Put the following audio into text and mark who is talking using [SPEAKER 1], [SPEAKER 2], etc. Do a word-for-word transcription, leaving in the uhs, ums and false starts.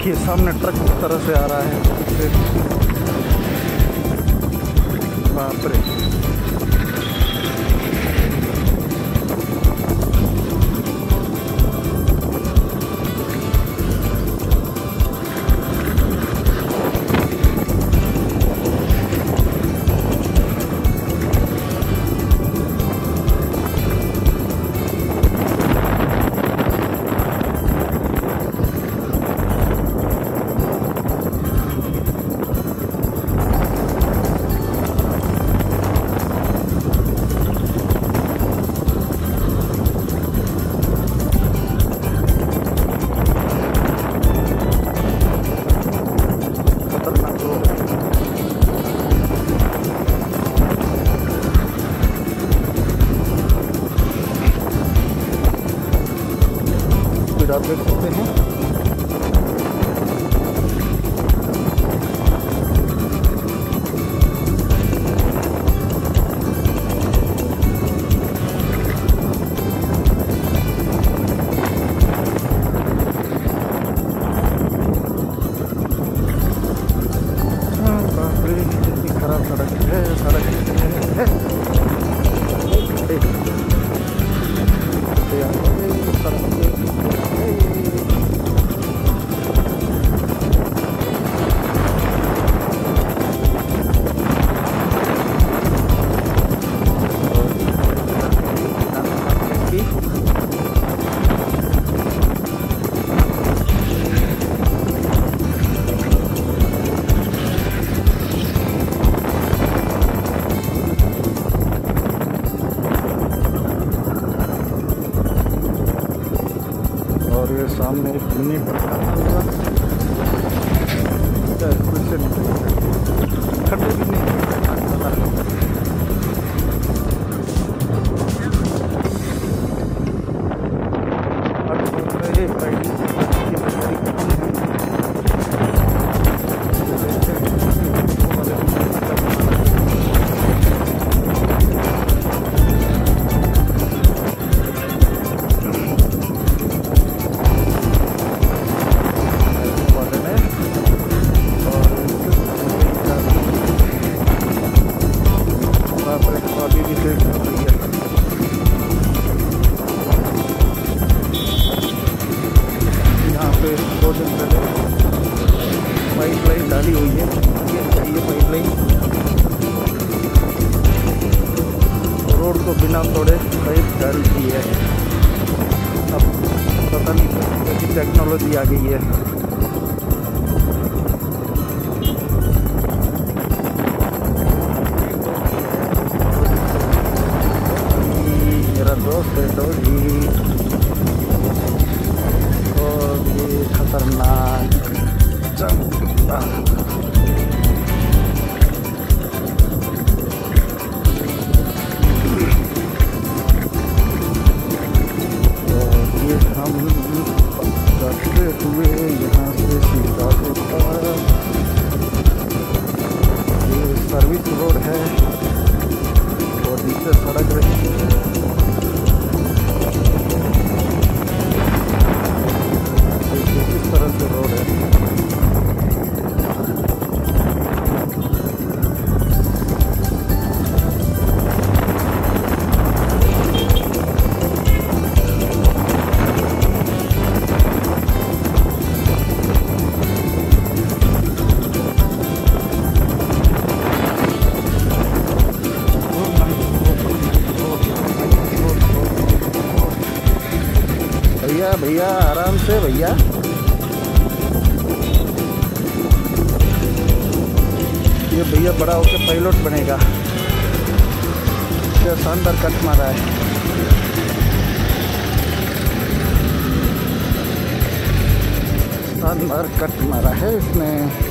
[SPEAKER 1] देखिए सामने ट्रक किस तरह से आ रहा है। बाप रे, आप देख सकते हैं। बाप रे, इतनी खराब सड़क है, सड़क है। और ये सामने एक मिनी ट्रक होगा, खड्डे भी नहीं। दो दिन पहले पाइप लाइन डाली हुई है, ये चाहिए पाइप लाइन। रोड को बिना तोड़े पाइप डाली की है। अब पता नहीं कैसी टेक्नोलॉजी आ गई है। मेरा दोस्त है डोजी, खतरनाक चलता। तो ये हम जाते हुए यहाँ से सीधा होता, ये सर्विस रोड है और नीचे सड़क रही है। इस तरह से रोड है। भैया भैया आराम से भैया। ये भैया बड़ा होकर पायलट बनेगा। ये शानदार कट मारा है। शानदार कट मारा है इसने।